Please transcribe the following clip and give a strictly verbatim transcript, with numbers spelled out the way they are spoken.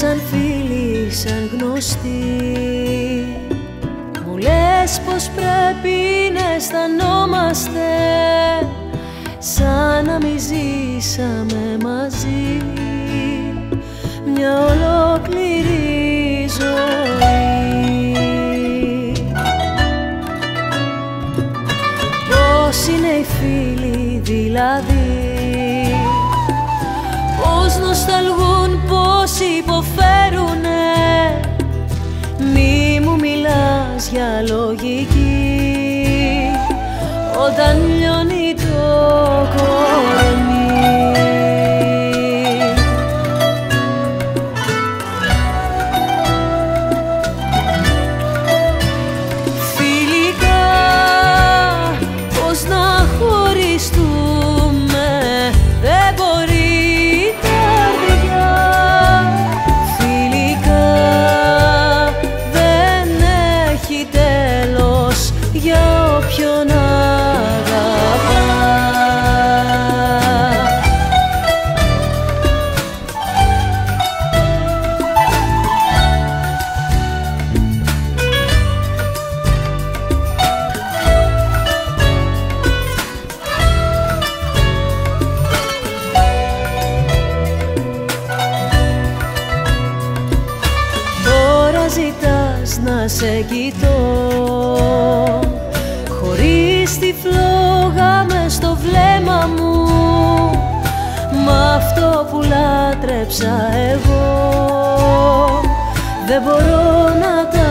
σαν φίλοι, σαν γνωστοί. Μου λες πως πρέπει να αισθανόμαστε σαν να μη ζήσαμε μαζί μια ολόκληρη ζωή. Πώς είναι οι φίλοι δηλαδή, πώς νοσταλγούν, πώς υποφέρουνε. Μη μου μιλάς για λογική όταν λιώνει το κορμί. Φιλικά πώς να χωριστούμε, δεν μπορεί η καρδιά. Φιλικά δεν έχει τέλος για όποιον αγαπά. Τώρα ζητάς να σε κοιτώ χωρίς τη φλόγα μες στο βλέμμα μου, μ' αυτό που λάτρεψα εγώ δεν μπορώ να τα